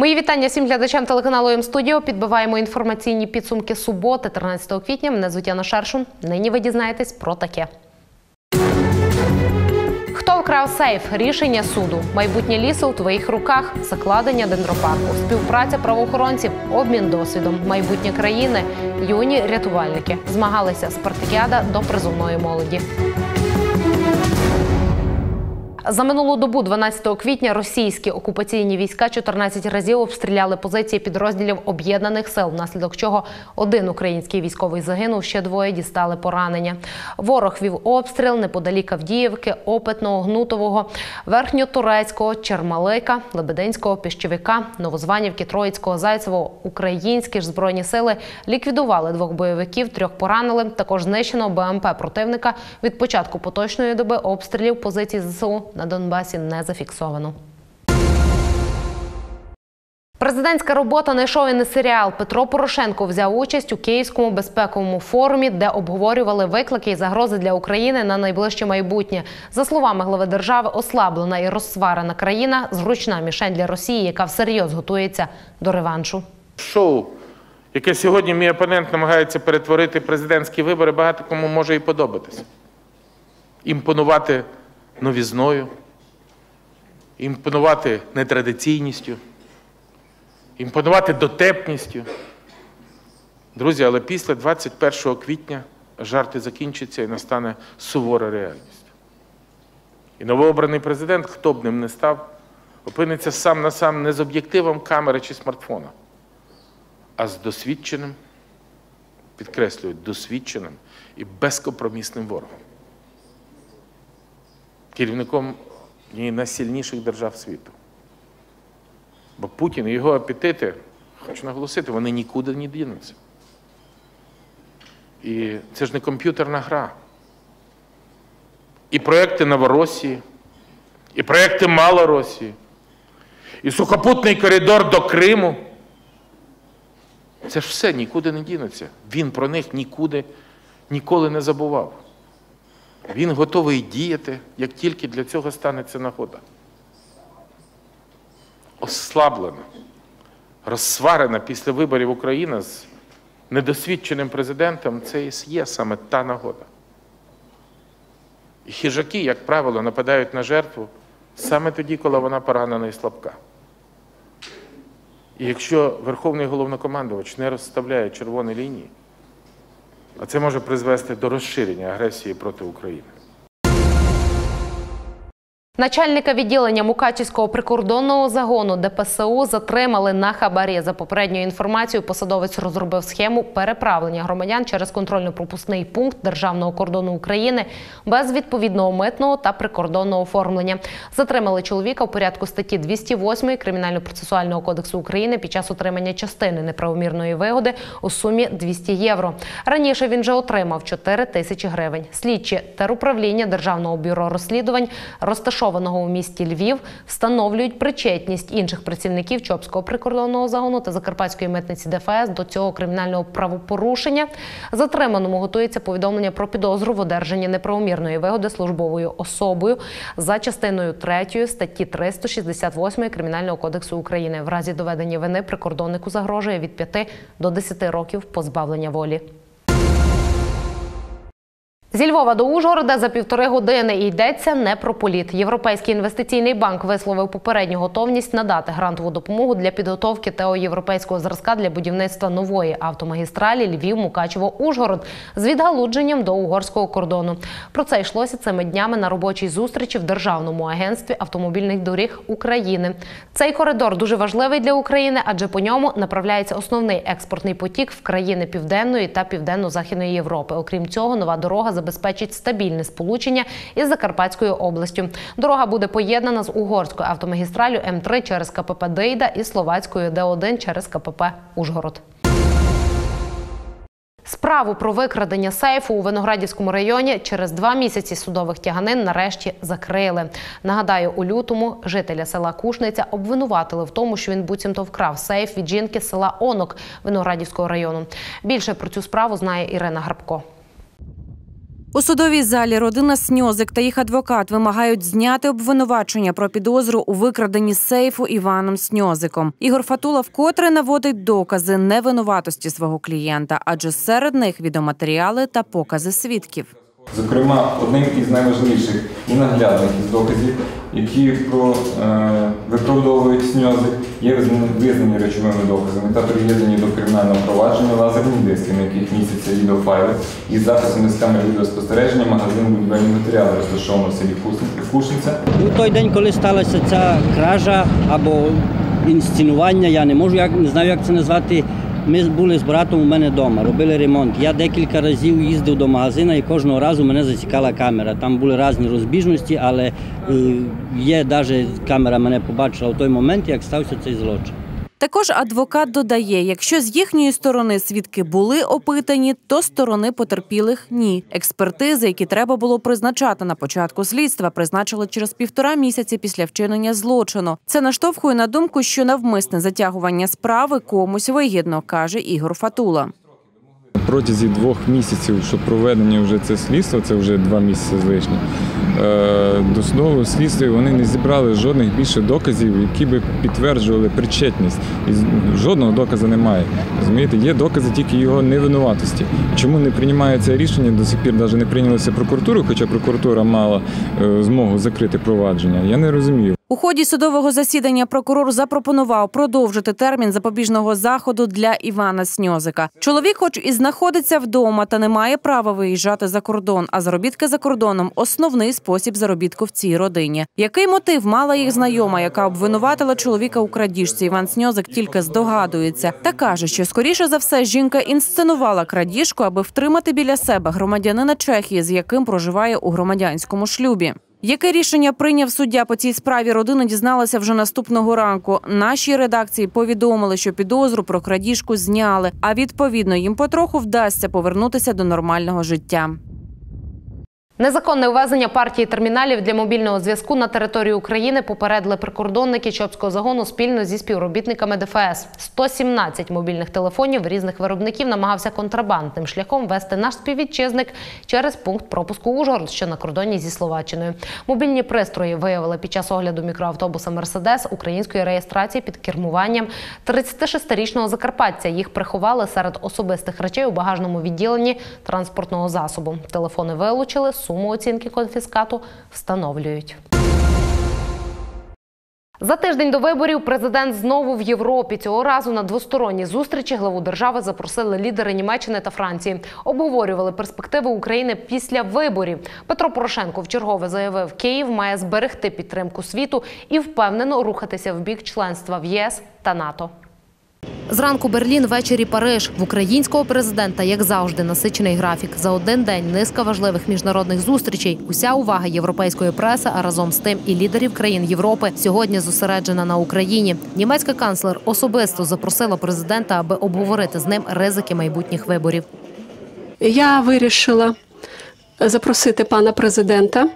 Мої вітання всім глядачам телеканалу М-студіо. Підбиваємо інформаційні підсумки суботи, 13 квітня. Мене звуть Яна Шершун. Нині ви дізнаєтесь про таке. Хто вкрав сейф? Рішення суду. Майбутнє лісу у твоїх руках. Закладення дендропарку. Співпраця правоохоронців. Обмін досвідом. Майбутнє країни. Юні рятувальники. Змагалися спартакіада до призовної молоді. За минулу добу, 12 квітня, російські окупаційні війська 14 разів обстріляли позиції підрозділів Об'єднаних сил, внаслідок чого один український військовий загинув, ще двоє дістали поранення. Ворог вів обстріл неподалік Авдіївки, Опитного, Гнутового, Верхньотурецького, Чермалика, Лебединського, Піщовика, Новозванівки, Троїцького, Зайцевого. Українські ж збройні сили ліквідували 2 бойовиків, 3 поранили. Також знищено БМП противника. Від початку поточної доби обстрілів позицій ЗСУ на Донбасі не зафіксовано. Президентська робота не шоу і не серіал. Петро Порошенко взяв участь у Київському безпековому форумі, де обговорювали виклики і загрози для України на найближче майбутнє. За словами глави держави, ослаблена і розсварена країна – зручна мішень для Росії, яка всерйоз готується до реваншу. Шоу, яке сьогодні мій опонент намагається перетворити президентські вибори, багато кому може і подобатися. Імпонувати новізною, імпонувати нетрадиційністю, імпонувати дотепністю. Друзі, але після 21 квітня жарти закінчаться і настане сувора реальність. І новообраний президент, хто б ним не став, опиниться сам на сам не з об'єктивом камери чи смартфона, а з досвідченим, підкреслюю, досвідченим і безкомпромісним ворогом. Керівником однієї з найсильніших держав світу. Бо Путін і його апетити, хочу наголосити, вони нікуди не дінуться. І це ж не комп'ютерна гра. І проекти Новоросії, і проекти Малоросії, і сухопутний коридор до Криму. Це ж все нікуди не дінуться. Він про них ніколи не забував. Він готовий діяти, як тільки для цього станеться нагода. Ослаблена, розсварена після виборів Україна з недосвідченим президентом – це і є саме та нагода. І хижаки, як правило, нападають на жертву саме тоді, коли вона поранена і слабка. І якщо Верховний Головнокомандувач не розставляє червоні лінії, а це може призвести до розширення агресії проти України. Начальника відділення Мукачівського прикордонного загону ДПСУ затримали на хабарі. За попередньою інформацією, посадовець розробив схему переправлення громадян через контрольно-пропускний пункт Державного кордону України без відповідного митного та прикордонного оформлення. Затримали чоловіка у порядку статті 208 Кримінально-процесуального кодексу України під час отримання частини неправомірної вигоди у сумі 200 євро. Раніше він вже отримав 4 тисячі гривень. Слідчі теруправління Державного бюро розслідувань, розташованого у місті Львів, встановлюють причетність інших працівників Чопського прикордонного загону та Закарпатської митниці ДФС до цього кримінального правопорушення. Затриманому готується повідомлення про підозру в одержанні неправомірної вигоди службовою особою за частиною 3 статті 368 Кримінального кодексу України. В разі доведення вини прикордоннику загрожує від 5 до 10 років позбавлення волі. Зі Львова до Ужгорода за 1,5 години. І йдеться не про політ. Європейський інвестиційний банк висловив попередню готовність надати грантову допомогу для підготовки ТО європейського зразка для будівництва нової автомагістралі Львів-Мукачево-Ужгород з відгалудженням до угорського кордону. Про це йшлося цими днями на робочій зустрічі в Державному агентстві автомобільних доріг України. Цей коридор дуже важливий для України, адже по ньому направляється основний експортний потік в країни Південної та Південно-Західної Європи. Окрім цього, нова дорога забезпечить стабільне сполучення із Закарпатською областю. Дорога буде поєднана з угорською автомагістраллю М3 через КПП Дейда і словацькою Д1 через КПП Ужгород. Справу про викрадення сейфу у Виноградівському районі через 2 місяці судових тяганин нарешті закрили. Нагадаю, у лютому жителя села Кушниця обвинуватили в тому, що він буцімто вкрав сейф від жінки з села Онок Виноградівського району. Більше про цю справу знає Ірина Грабко. У судовій залі родина Сньозик та їх адвокат вимагають зняти обвинувачення про підозру у викраденні сейфу Іваном Сньозиком. Ігор Фатула вкотре наводить докази невинуватості свого клієнта, адже серед них відеоматеріали та покази свідків. Зокрема, одним із найважливіших і наглядних із доказів, які виправдовують Сньозик, є визнані речовими доказами та приєднані до кримінального провадження лазерні диски, на яких містяться відеофайли із записами з камер відеоспостереження магазину будівельні матеріали, розташованого в селі Кушниця. У той день, коли сталася ця кража або інсценування, я не знаю, як це назвати. Ми були з братом у мене вдома, робили ремонт. Я декілька разів їздив до магазину і кожного разу мене засікала камера. Там були різні розбіжності, але є навіть камера мене побачила в той момент, як стався цей злочин. Також адвокат додає, якщо з їхньої сторони свідки були опитані, то сторони потерпілих – ні. Експертизи, які треба було призначати на початку слідства, призначили через 1,5 місяці після вчинення злочину. Це наштовхує на думку, що навмисне затягування справи комусь вигідно, каже Ігор Фатула. Протягом 2 місяців, що проведення вже це слідство, це вже 2 місяці з лишнім, до судового слідства вони не зібрали жодних більше доказів, які би підтверджували причетність. І жодного доказу немає. Розумієте, є докази тільки його невинуватості. Чому не приймається рішення, до сих пір навіть не прийнялося прокуратурою, хоча прокуратура мала змогу закрити провадження, я не розумію. У ході судового засідання прокурор запропонував продовжити термін запобіжного заходу для Івана Сньозика. Чоловік хоч і знаходиться вдома, та не має права виїжджати за кордон, а заробітки за кордоном – основний спосіб заробітку в цій родині. Який мотив мала їх знайома, яка обвинуватила чоловіка у крадіжці, Іван Сньозик тільки здогадується. Та каже, що скоріше за все жінка інсценувала крадіжку, аби втримати біля себе громадянина Чехії, з яким проживає у громадянському шлюбі. Яке рішення прийняв суддя по цій справі, родина дізналася вже наступного ранку. Нашій редакції повідомили, що підозру про крадіжку зняли, а відповідно їм потроху вдасться повернутися до нормального життя. Незаконне ввезення партії терміналів для мобільного зв'язку на територію України попередили прикордонники Чопського загону спільно зі співробітниками ДФС. 117 мобільних телефонів різних виробників намагався контрабандним шляхом ввести наш співвітчизник через пункт пропуску Ужгород, що на кордоні зі Словаччиною. Мобільні пристрої виявили під час огляду мікроавтобуса «Мерседес» української реєстрації під кермуванням 36-річного закарпатця. Їх приховали серед особистих речей у багажному відділенні транспортного засобу. Телефони вилучили. Суму оцінки конфіскату встановлюють. За тиждень до виборів президент знову в Європі. Цього разу на двосторонні зустрічі главу держави запросили лідери Німеччини та Франції. Обговорювали перспективи України після виборів. Петро Порошенко вчергове заявив, Київ має зберегти підтримку світу і впевнено рухатися в бік членства в ЄС та НАТО. Зранку Берлін, ввечері Париж. В українського президента, як завжди, насичений графік. За один день низка важливих міжнародних зустрічей. Уся увага європейської преси, а разом з тим і лідерів країн Європи сьогодні зосереджена на Україні. Німецька канцлер особисто запросила президента, аби обговорити з ним ризики майбутніх виборів. Я вирішила запросити пана президента.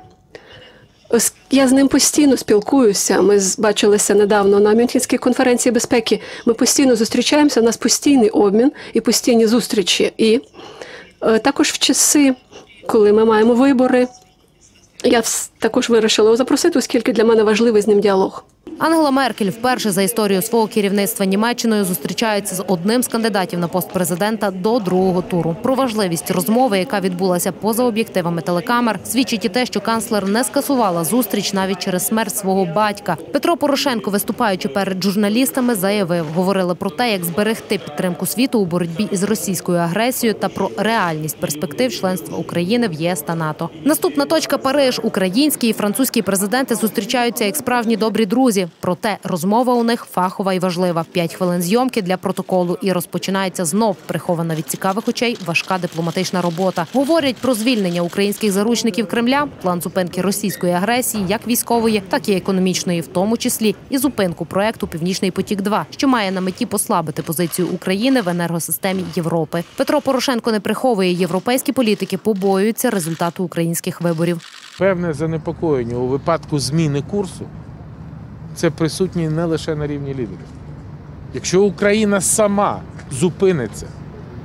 Я з ним постійно спілкуюся. Ми бачилися недавно на Мюнхенській конференції безпеки. Ми постійно зустрічаємося, у нас постійний обмін і постійні зустрічі. І також в часи, коли ми маємо вибори, я також вирішила його запросити, оскільки для мене важливий з ним діалог. Ангела Меркель вперше за історію свого керівництва Німеччиною зустрічається з одним з кандидатів на пост президента до другого туру. Про важливість розмови, яка відбулася поза об'єктивами телекамер, свідчить і те, що канцлер не скасувала зустріч навіть через смерть свого батька. Петро Порошенко, виступаючи перед журналістами, заявив, говорили про те, як зберегти підтримку світу у боротьбі із російською агресією та про реальність перспектив членства України в ЄС та НАТО. Наступна точка – Париж. Українські і французькі президенти зустрічаються як справжні добрі друзі. Проте розмова у них фахова і важлива. 5 хвилин зйомки для протоколу і розпочинається знов прихована від цікавих очей важка дипломатична робота. Говорять про звільнення українських заручників Кремля, план зупинки російської агресії, як військової, так і економічної, в тому числі і зупинку проекту «Північний потік-2», що має на меті послабити позицію України в енергосистемі Європи. Петро Порошенко не приховує, європейські політики побоюються результату українських виборів. Певне занепокоєння у випадку зміни курсу це присутні не лише на рівні лідерів. Якщо Україна сама зупиниться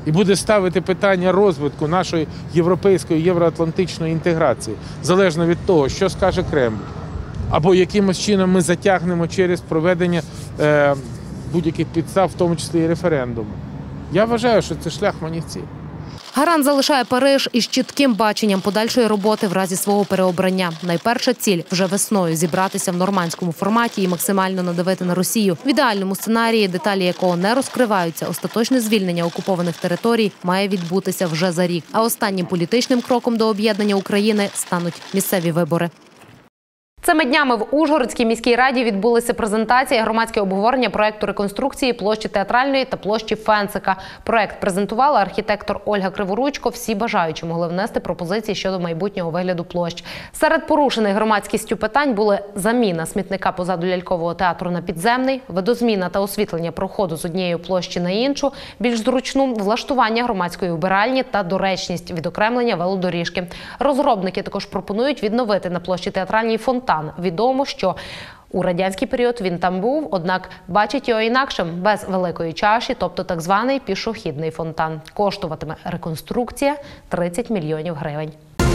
і буде ставити питання розвитку нашої європейської, євроатлантичної інтеграції, залежно від того, що скаже Кремль, або якимось чином ми затягнемо через проведення будь-яких підстав, в тому числі і референдуму. Я вважаю, що це шлях манівців. Гарант залишає Париж із чітким баченням подальшої роботи в разі свого переобрання. Найперша ціль – вже весною зібратися в нормандському форматі і максимально надавити на Росію. В ідеальному сценарії, деталі якого не розкриваються, остаточне звільнення окупованих територій має відбутися вже за рік. А останнім політичним кроком до об'єднання України стануть місцеві вибори. Цими днями в Ужгородській міській раді відбулися презентації, громадське обговорення проекту реконструкції площі Театральної та площі Фенцика. Проект презентувала архітектор Ольга Криворучко. Всі бажаючі могли внести пропозиції щодо майбутнього вигляду площ. Серед порушених громадськістю питань були заміна смітника позаду лялькового театру на підземний, видозміна та освітлення проходу з однієї площі на іншу, більш зручну, влаштування громадської вбиральні та доречність відокремлення велодоріжки. Розробники також пропонують відновити на площі Театральній фонтан. Відомо, що у радянський період він там був, однак бачить його інакшим, без великої чаші, тобто так званий пішохідний фонтан. Коштуватиме реконструкція 30 мільйонів гривень.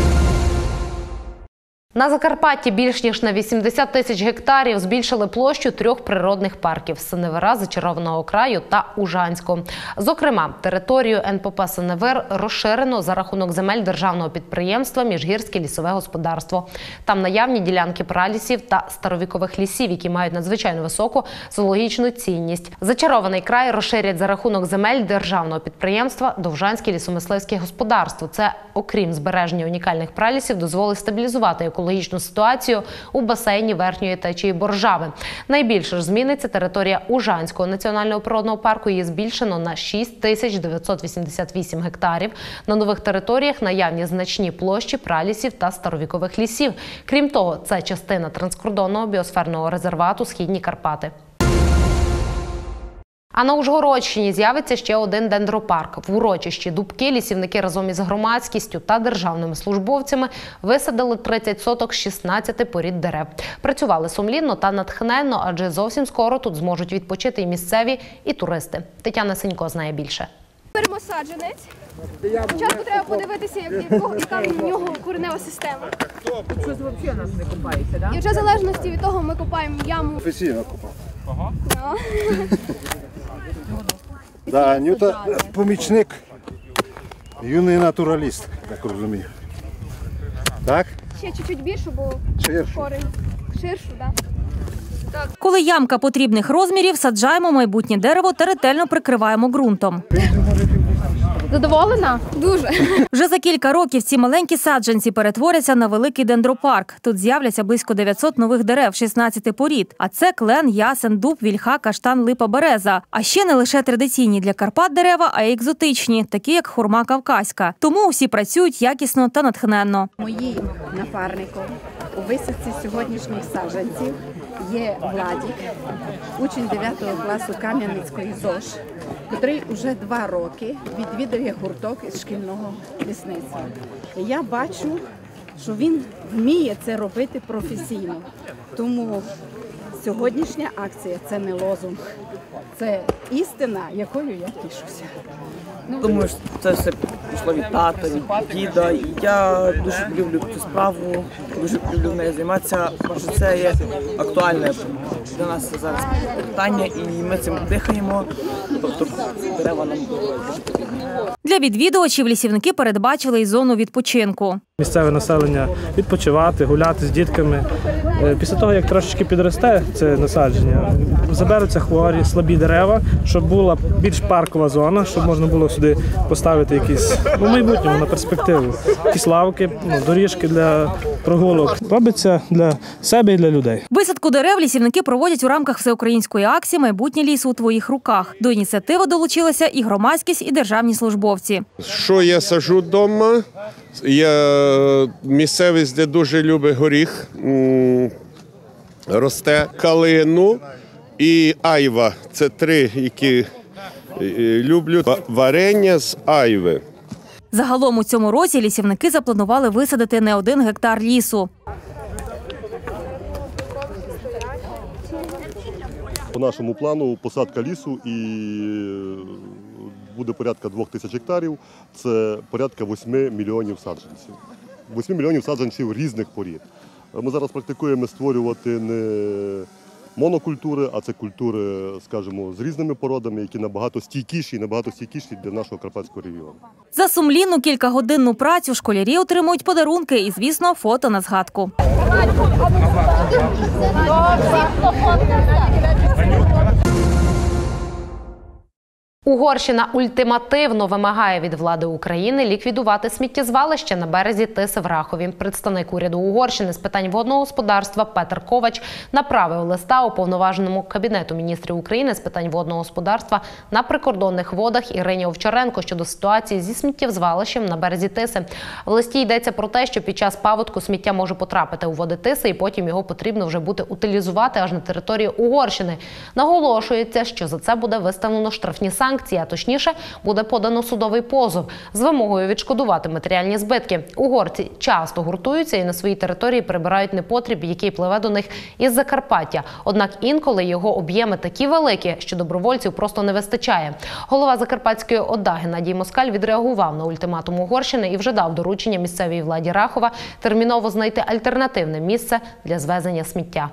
На Закарпатті більш ніж на 80 тисяч гектарів збільшили площу 3 природних парків – Синевира, Зачарованого краю та Ужанського. Зокрема, територію НПП «Синевир» розширено за рахунок земель державного підприємства «Міжгірське лісове господарство». Там наявні ділянки пралісів та старовікових лісів, які мають надзвичайно високу зоологічну цінність. Зачарований край розширять за рахунок земель державного підприємства «Довжанське лісомисливське господарство». Це, окрім збереження унікальних пралісів, дозволить стабілізувати екологічну ситуацію у басейні верхньої течії Боржави. Найбільше ж зміниться територія Ужанського національного природного парку. Її збільшено на 6988 гектарів. На нових територіях наявні значні площі пралісів та старовікових лісів. Крім того, це частина транскордонного біосферного резервату «Східні Карпати». А на Ужгородщині з'явиться ще один дендропарк. В урочищі Дубки лісівники разом із громадськістю та державними службовцями висадили 30 соток 16 порід дерев. Працювали сумлінно та натхненно, адже зовсім скоро тут зможуть відпочити і місцеві, і туристи. Тетяна Сенько знає більше. Беремо саджанець. Спочатку треба подивитися, яка в нього коренева система. Що взагалі нас не купається, так? І вже в залежності від того ми копаємо яму. Професійно копав. Да, Нюта помічник, юний натураліст, так розумію. Так? Ще чуть-чуть більше, бо корень ширшу, так? Коли ямка потрібних розмірів, саджаємо майбутнє дерево та ретельно прикриваємо ґрунтом. Задоволена? Дуже. Вже за кілька років ці маленькі саджанці перетворяться на великий дендропарк. Тут з'являться близько 900 нових дерев, 16 порід. А це клен, ясен, дуб, вільха, каштан, липа, береза. А ще не лише традиційні для Карпат дерева, а й екзотичні, такі як хурма кавказька. Тому усі працюють якісно та натхненно. Моїм напарником у висадці сьогоднішніх саджанців є Владик, учень 9 класу Кам'янецької ЗОЖ, який вже 2 роки відвідує гурток із шкільного лісництва. Я бачу, що він вміє це робити професійно. Тому сьогоднішня акція – це не лозунг, це істина, якою я тішуся. Думаю, що це все пішло від тата, від діда. І я дуже люблю цю справу, дуже люблю в неї займатися, тому що це є актуальне для нас зараз питання, і ми цим дихаємо, тобто дерева нам дуже потрібні. Для відвідувачів лісівники передбачили й зону відпочинку. Місцеве населення відпочивати, гуляти з дітками. Після того, як трошечки підросте це насадження, заберуться хворі, слабі дерева, щоб була більш паркова зона, щоб можна було сюди поставити якісь, в майбутньому, на перспективу, якісь лавки, доріжки для прогулок. Робиться для себе і для людей. Висадку дерев лісівники проводять у рамках всеукраїнської акції «Майбутнє лісу у твоїх руках». До ініціативи долучилися і громадськість, і державні службовці. Що я саджу вдома? Я місцевість, де дуже любить горіх, росте калину і айва. Це 3, які люблю. Варення з айви. Загалом у цьому році лісівники запланували висадити не 1 гектар лісу. По нашому плану посадка лісу і буде порядка 2000 гектарів, це порядка 8 мільйонів саджанців. 8 мільйонів саджанців різних порід. Ми зараз практикуємо створювати не монокультури, а це культури, скажімо, з різними породами, які набагато стійкіші для нашого Карпатського регіону. За сумлінну кількагодинну працю школярі отримують подарунки і, звісно, фото на згадку. Угорщина ультимативно вимагає від влади України ліквідувати сміттєзвалище на березі Тиси в Рахові. Представник уряду Угорщини з питань водного господарства Петер Ковач направив листа уповноваженому Кабінету міністрів України з питань водного господарства на прикордонних водах Ірині Овчаренко щодо ситуації зі сміттєзвалищем на березі Тиси. В листі йдеться про те, що під час паводку сміття може потрапити у води Тиси і потім його потрібно вже буде утилізувати аж на території Угорщини. Наголошується, що за це буде виставлено штрафні санкції, а точніше буде подано судовий позов з вимогою відшкодувати матеріальні збитки. Угорці часто гуртуються і на своїй території прибирають непотріб, який пливе до них із Закарпаття. Однак інколи його об'єми такі великі, що добровольців просто не вистачає. Голова Закарпатської ОДА Геннадій Москаль відреагував на ультиматум Угорщини і вже дав доручення місцевій владі Рахова терміново знайти альтернативне місце для звезення сміття.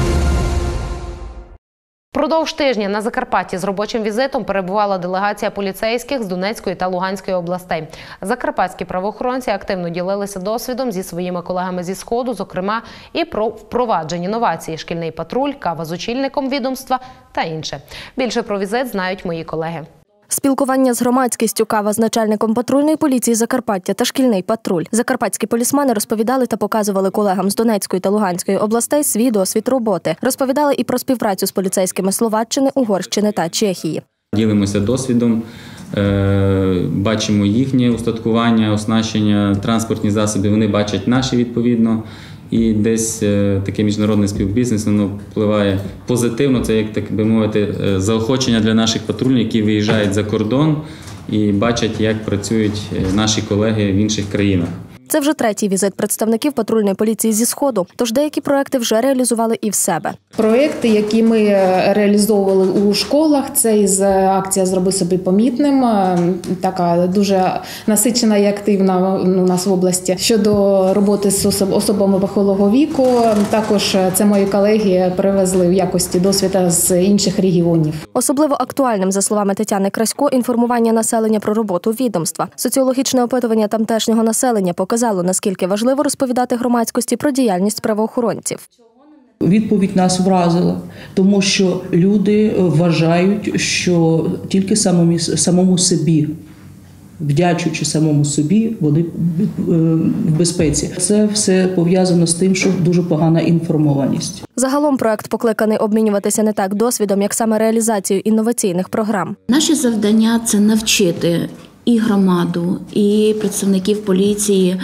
Продовж тижня на Закарпатті з робочим візитом перебувала делегація поліцейських з Донецької та Луганської областей. Закарпатські правоохоронці активно ділилися досвідом зі своїми колегами зі Сходу, зокрема і про впроваджені новації, шкільний патруль, кава з очільником відомства та інше. Більше про візит знають мої колеги. Спілкування з громадськістю, кава з начальником патрульної поліції Закарпаття та шкільний патруль. Закарпатські полісмени розповідали та показували колегам з Донецької та Луганської областей свій досвід роботи. Розповідали і про співпрацю з поліцейськими Словаччини, Угорщини та Чехії. Ділимося досвідом, бачимо їхнє устаткування, оснащення, транспортні засоби, вони бачать наші відповідно. І десь таке міжнародне співбізнес, воно впливає позитивно, це, як так би мовити, заохочення для наших патрульних, які виїжджають за кордон і бачать, як працюють наші колеги в інших країнах. Це вже третій візит представників патрульної поліції зі Сходу, тож деякі проекти вже реалізували і в себе. Проекти, які ми реалізовували у школах, це із акція «Зроби собі помітним», така дуже насичена і активна у нас в області. Щодо роботи з особами похилого віку, також це мої колеги привезли в якості досвіду з інших регіонів. Особливо актуальним, за словами Тетяни Красько, інформування населення про роботу відомства. Соціологічне опитування тамтешнього населення показало, наскільки важливо розповідати громадськості про діяльність правоохоронців. Відповідь нас вразила, тому що люди вважають, що тільки самому собі, вдячуючи самому собі, вони в безпеці. Це все пов'язано з тим, що дуже погана інформованість. Загалом проект покликаний обмінюватися не так досвідом, як саме реалізацією інноваційних програм. Наші завдання – це навчити і громаду, і представників поліції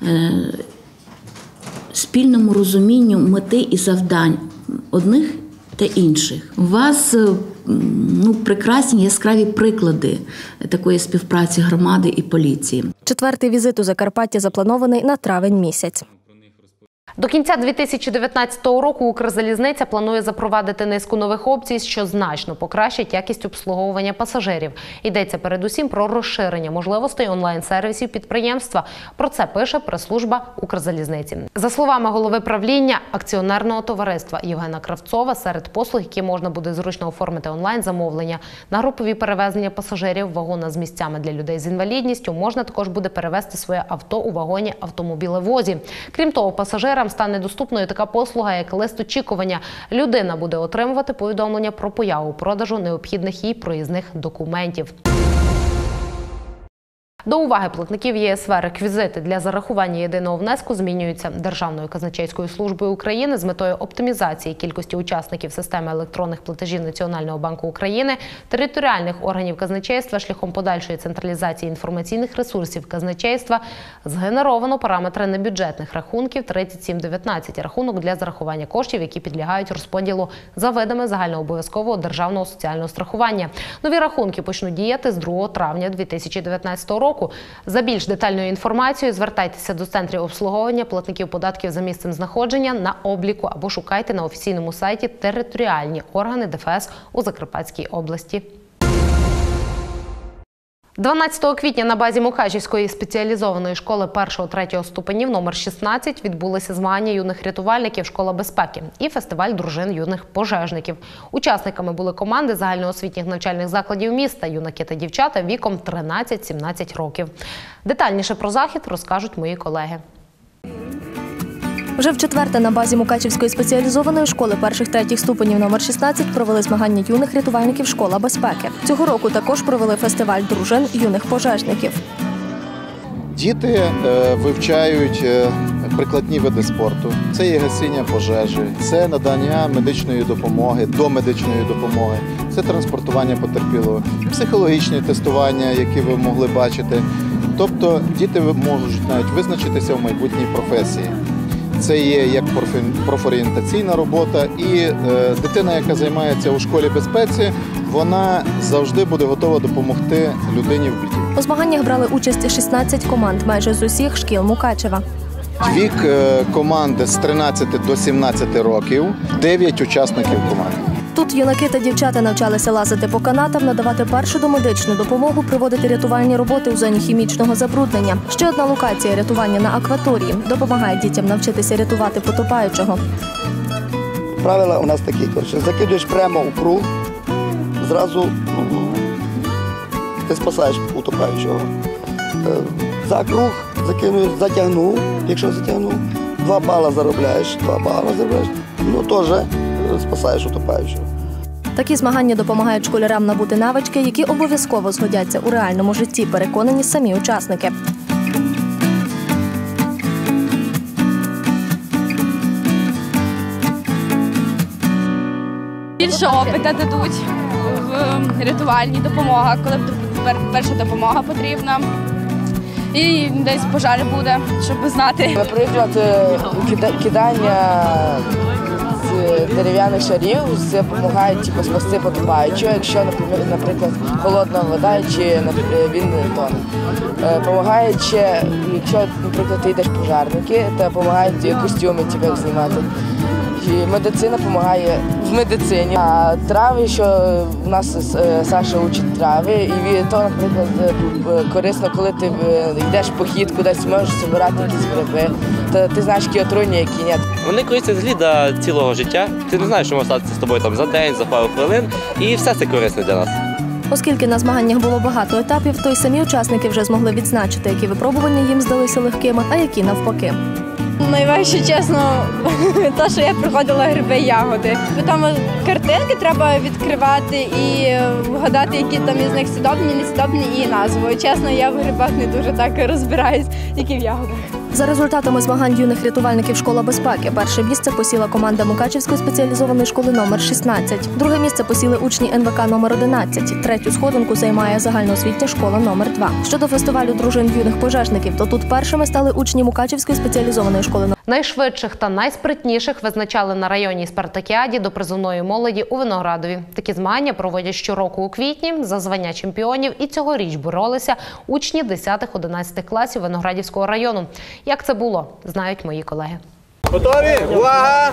спільному розумінню мети і завдань одних та інших. У вас прекрасні яскраві приклади такої співпраці громади і поліції. Четвертий візит у Закарпаття запланований на травень місяць. До кінця 2019 року Укрзалізниця планує запровадити низку нових опцій, що значно покращать якість обслуговування пасажирів. Йдеться передусім про розширення можливостей онлайн-сервісів підприємства. Про це пише прес-служба Укрзалізниці. За словами голови правління акціонерного товариства Євгена Кравцова, серед послуг, які можна буде зручно оформити онлайн-замовлення на групові перевезення пасажирів, вагона з місцями для людей з інвалідністю, можна також буде перевезти своє авто у вагоні автомобілевозі. Крім того, пасажирам стане доступною така послуга, як лист очікування. Людина буде отримувати повідомлення про появу продажу необхідних їй проїзних документів. До уваги платників ЄСВ реквізити для зарахування єдиного внеску змінюються. Державною казначейською службою України з метою оптимізації кількості учасників системи електронних платежів Національного банку України, територіальних органів казначейства шляхом подальшої централізації інформаційних ресурсів казначейства згенеровано параметри небюджетних рахунків 3719, рахунок для зарахування коштів, які підлягають розподілу за видами загальнообов'язкового державного соціального страхування. Нові рахунки почнуть діяти з 2 травня 2019 року. За більш детальною інформацією звертайтеся до центрів обслуговування платників податків за місцем знаходження на обліку або шукайте на офіційному сайті територіальні органи ДФС у Закарпатській області. 12 квітня на базі Мукачівської спеціалізованої школи 1-3 ступенів номер 16 відбулися змагання юних рятувальників «Школа безпеки» і фестиваль дружин юних пожежників. Учасниками були команди загальноосвітніх навчальних закладів міста, юнаки та дівчата віком 13-17 років. Детальніше про захід розкажуть мої колеги. Вже вчетверте на базі Мукачівської спеціалізованої школи 1-3 ступенів номер 16 провели змагання юних рятувальників «Школа безпеки». Цього року також провели фестиваль дружин юних пожежників. Діти вивчають прикладні види спорту. Це є гасіння пожежі, це надання медичної допомоги, домедичної допомоги, це транспортування потерпілого, психологічні тестування, які ви могли бачити. Тобто діти можуть навіть визначитися в майбутній професії. Це є як профорієнтаційна робота, і дитина, яка займається у школі безпеці, вона завжди буде готова допомогти людині в біді. У змаганнях брали участь 16 команд майже з усіх шкіл Мукачева. Вік команди з 13 до 17 років, 9 учасників команди. Тут юнаки та дівчата навчалися лазити по канатам, надавати першу домедичну допомогу, проводити рятувальні роботи у зоні хімічного забруднення. Ще одна локація – рятування на акваторії. Допомагає дітям навчитися рятувати потопаючого. Правила у нас такі. Закидуєш прямо у круг, зразу ти спасаєш утопаючого. За круг закинуєш, затягнув, якщо затягнув, 2 бала заробляєш, теж спасаєш утопаючого. Такі змагання допомагають школярам набути навички, які обов'язково згодяться у реальному житті, переконані самі учасники. Більше опиту дадуть в рятувальній допомогах, коли перша допомога потрібна. І десь пожар буде, щоб знати. Наприклад, кидання дерев'яних шарів допомагає спасти потопаючого, якщо, наприклад, холодна вода чи він тоне. Допомагає, якщо, наприклад, ти йдеш пожарники, то допомагають костюми знімати. І медицина допомагає в медицині. А трави, що в нас Саша учить трави, і то, наприклад, корисно, коли ти йдеш в похід кудись, можеш збирати якісь гриби, то ти знаєш, які отруйні, які ні. Вони користуються взагалі до цілого життя. Ти не знаєш, що може статися з тобою за день, за пару хвилин, і все це корисно для нас. Оскільки на змаганнях було багато етапів, то й самі учасники вже змогли відзначити, які випробування їм здалися легкими, а які навпаки. Найважче, чесно, те, що я проходила гриби і ягоди. Там картинки треба відкривати і вгадати, які там із них сідобні, несідобні і назву. Чесно, я в грибах не дуже так розбираюсь, які в ягодах. За результатами змагань юних рятувальників «Школа безпеки» перше місце посіла команда Мукачівської спеціалізованої школи номер 16. Друге місце посіли учні НВК номер 11. Третю сходинку займає загальноосвітня школа номер 2. Щодо фестивалю дружин юних пожежників, то тут першими стали учні Мукачівської спеціалізованої школи. Найшвидших та найспритніших визначали на районній спартакіаді до призовної молоді у Виноградові. Такі змагання проводять щороку у квітні за звання чемпіонів, і цьогоріч боролися учні 10-11 класів Виноградівського району. Як це було, знають мої колеги. Готові? Увага!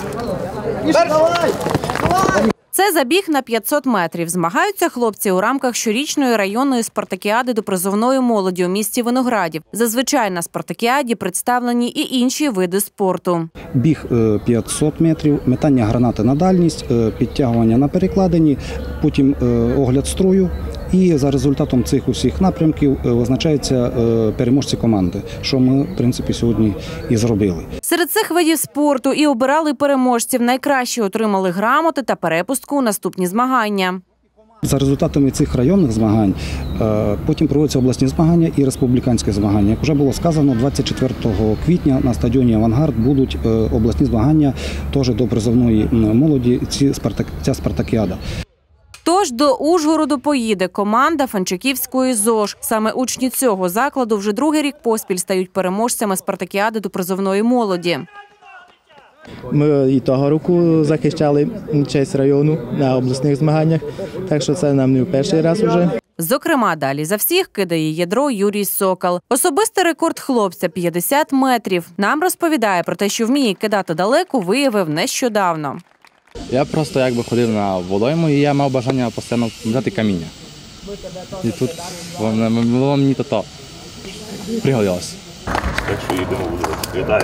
Це забіг на 500 метрів. Змагаються хлопці у рамках щорічної районної спартакіади до призовної молоді у місті Виноградів. Зазвичай на спартакіаді представлені і інші види спорту. Біг 500 метрів, метання гранати на дальність, підтягування на перекладині, потім огляд строю. І за результатом цих усіх напрямків визначаються переможці команди, що ми, в принципі, сьогодні і зробили. Серед цих видів спорту і обирали переможців. Найкращі отримали грамоти та перепустку у наступні змагання. За результатами цих районних змагань потім проводяться обласні змагання і республіканські змагання. Як вже було сказано, 24 квітня на стадіоні «Авангард» будуть обласні змагання теж до призовної молоді, ця спартакіада. Тож до Ужгороду поїде команда Фанчаківської ЗОЖ. Саме учні цього закладу вже другий рік поспіль стають переможцями спартакіади до призовної молоді. Ми і того року захищали честь району на обласних змаганнях, так що це нам не в перший раз вже. Зокрема, далі за всіх кидає ядро Юрій Сокол. Особистий рекорд хлопця – 50 метрів. Нам розповідає про те, що вміє кидати далеко, виявив нещодавно. Я просто ходив на водойму і я мав бажання постійно взяти каміння. І тут мені то пригодилось. Так що їдемо, буде виглядає.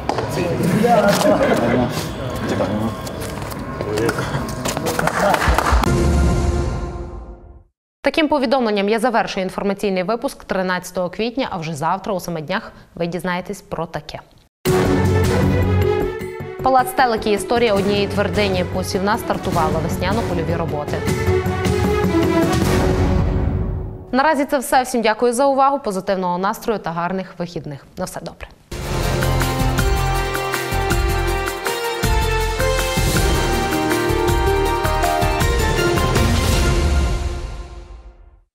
Таким повідомленням я завершую інформаційний випуск 13 квітня, а вже завтра у 7 днях ви дізнаєтесь про таке. Палац Телекі. Історія однієї твердині. Посівна стартувала весняно-польові роботи. Наразі це все. Всім дякую за увагу, позитивного настрою та гарних вихідних. На все добре.